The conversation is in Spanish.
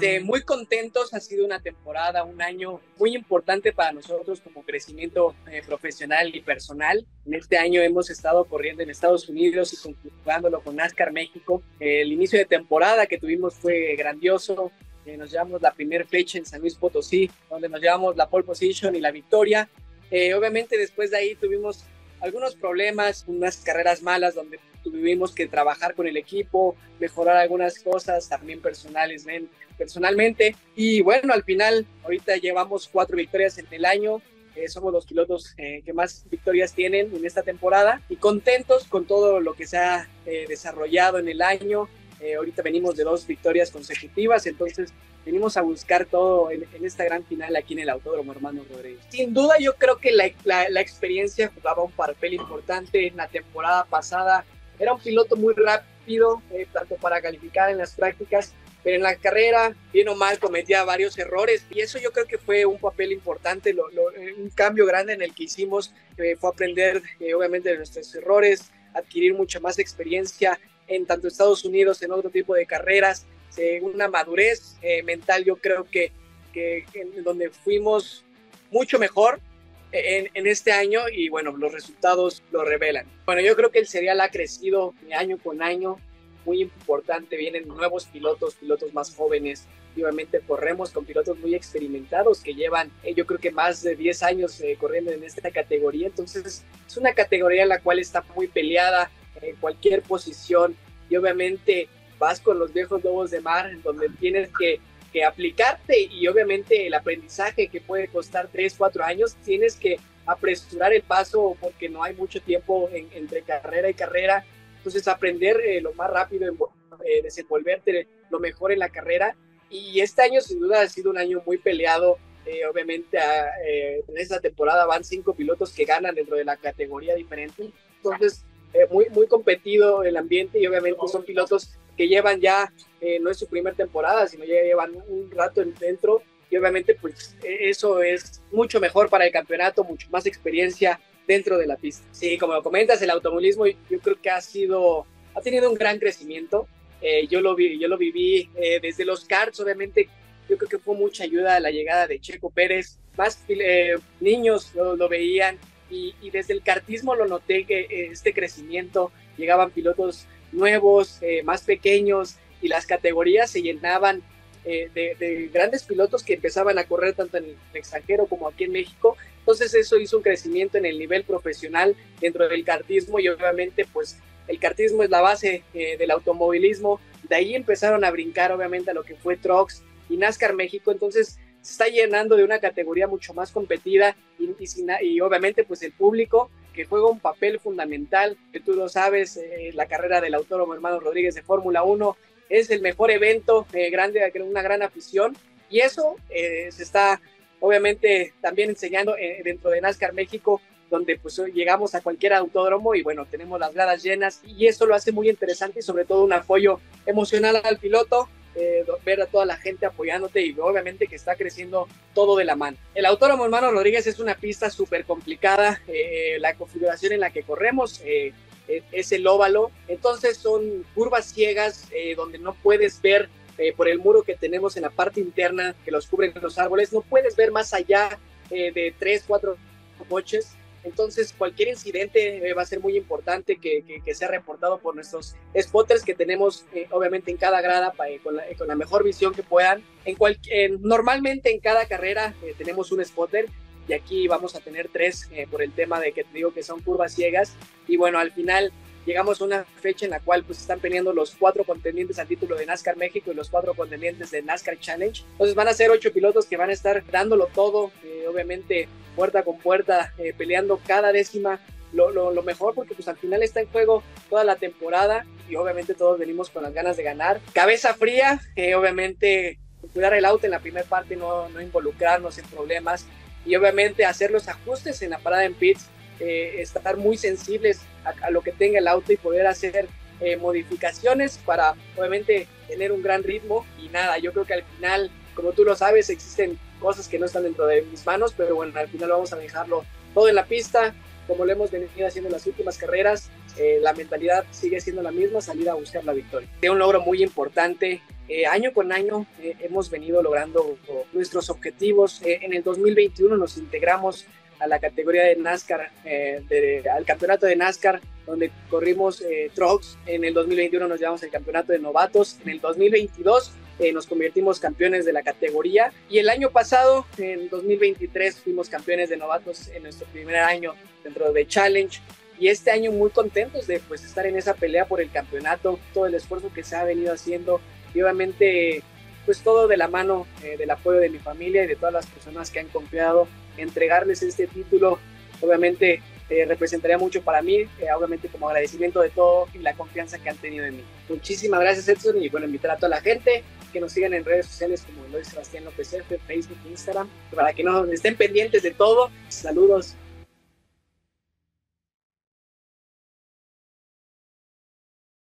Muy contentos, ha sido una temporada, un año muy importante para nosotros como crecimiento profesional y personal. En este año hemos estado corriendo en Estados Unidos y conclutándolo con NASCAR México. El inicio de temporada que tuvimos fue grandioso. Nos llevamos la primera fecha en San Luis Potosí, donde nos llevamos la pole position y la victoria. Obviamente después de ahí tuvimos algunos problemas, unas carreras malas donde tuvimos que trabajar con el equipo, mejorar algunas cosas también personalmente. Y bueno, al final, ahorita llevamos 4 victorias en el año. Somos los pilotos que más victorias tienen en esta temporada y contentos con todo lo que se ha desarrollado en el año. Ahorita venimos de 2 victorias consecutivas, entonces venimos a buscar todo en esta gran final aquí en el Autódromo Hermano Rodríguez. Sin duda yo creo que la experiencia jugaba un papel importante en la temporada pasada. Era un piloto muy rápido, tanto para calificar en las prácticas, pero en la carrera, bien o mal, cometía varios errores y eso yo creo que fue un papel importante, un cambio grande en el que hicimos, fue aprender obviamente de nuestros errores, adquirir mucha más experiencia en tanto Estados Unidos, en otro tipo de carreras, una madurez mental yo creo que en donde fuimos mucho mejor en este año y bueno, los resultados lo revelan. Bueno, yo creo que el serial ha crecido año con año, muy importante, vienen nuevos pilotos más jóvenes y obviamente corremos con pilotos muy experimentados que llevan yo creo que más de 10 años corriendo en esta categoría, entonces es una categoría en la cual está muy peleada en cualquier posición y obviamente vas con los viejos lobos de mar donde tienes que aplicarte y obviamente el aprendizaje que puede costar 3-4 años, tienes que apresurar el paso porque no hay mucho tiempo entre carrera y carrera, entonces aprender lo más rápido, desenvolverte lo mejor en la carrera y este año sin duda ha sido un año muy peleado, obviamente en esta temporada van 5 pilotos que ganan dentro de la categoría diferente, entonces muy competido el ambiente y obviamente son pilotos que llevan ya, no es su primera temporada, sino ya llevan un rato dentro y obviamente pues eso es mucho mejor para el campeonato, mucho más experiencia dentro de la pista. Sí, como lo comentas, el automovilismo yo creo que ha tenido un gran crecimiento, yo lo viví desde los karts, obviamente yo creo que fue mucha ayuda a la llegada de Checo Pérez, más niños lo veían y desde el kartismo lo noté que este crecimiento, llegaban pilotos nuevos, más pequeños y las categorías se llenaban de grandes pilotos que empezaban a correr tanto en el extranjero como aquí en México, entonces eso hizo un crecimiento en el nivel profesional dentro del kartismo y obviamente pues el kartismo es la base del automovilismo, de ahí empezaron a brincar obviamente a lo que fue Trucks y NASCAR México, entonces se está llenando de una categoría mucho más competida y obviamente pues el público que juega un papel fundamental, que tú lo sabes, la carrera del Autódromo Hermano Rodríguez de Fórmula 1 es el mejor evento, grande, una gran afición y eso se está obviamente también enseñando dentro de NASCAR México, donde pues llegamos a cualquier autódromo y bueno, tenemos las gradas llenas y eso lo hace muy interesante y sobre todo un apoyo emocional al piloto, ver a toda la gente apoyándote y obviamente que está creciendo todo de la mano. El Autódromo Hermano Rodríguez es una pista súper complicada, la configuración en la que corremos es el óvalo, entonces son curvas ciegas donde no puedes ver por el muro que tenemos en la parte interna que los cubren los árboles, no puedes ver más allá de 3-4 coches, entonces cualquier incidente va a ser muy importante que sea reportado por nuestros spotters que tenemos obviamente en cada grada con la mejor visión que puedan. Normalmente en cada carrera tenemos un spotter y aquí vamos a tener 3 por el tema de que te digo que son curvas ciegas y bueno, al final llegamos a una fecha en la cual pues están peleando los 4 contendientes al título de NASCAR México y los 4 contendientes de NASCAR Challenge, entonces van a ser 8 pilotos que van a estar dándolo todo, obviamente puerta con puerta, peleando cada décima lo mejor porque pues al final está en juego toda la temporada y obviamente todos venimos con las ganas de ganar, cabeza fría, obviamente cuidar el auto en la primera parte, no involucrarnos en problemas y obviamente hacer los ajustes en la parada en pits, estar muy sensibles a lo que tenga el auto y poder hacer modificaciones para obviamente tener un gran ritmo y nada, yo creo que al final, como tú lo sabes, existen cosas que no están dentro de mis manos, pero bueno, al final vamos a dejarlo todo en la pista, como lo hemos venido haciendo en las últimas carreras, la mentalidad sigue siendo la misma, salir a buscar la victoria. Es un logro muy importante. Año con año hemos venido logrando nuestros objetivos. En el 2021 nos integramos a la categoría de NASCAR, al campeonato de NASCAR, donde corrimos trucks. En el 2021 nos llevamos al campeonato de novatos. En el 2022 nos convertimos campeones de la categoría. Y el año pasado, en 2023, fuimos campeones de novatos en nuestro primer año dentro de Challenge. Y este año muy contentos de pues, estar en esa pelea por el campeonato, todo el esfuerzo que se ha venido haciendo. Y obviamente, pues todo de la mano del apoyo de mi familia y de todas las personas que han confiado. Entregarles este título obviamente representaría mucho para mí, obviamente como agradecimiento de todo y la confianza que han tenido en mí. Muchísimas gracias, Edson, y bueno, invitar a toda la gente que nos sigan en redes sociales como Eloy Sebastián López F, Facebook, Instagram, para que no estén pendientes de todo. Saludos.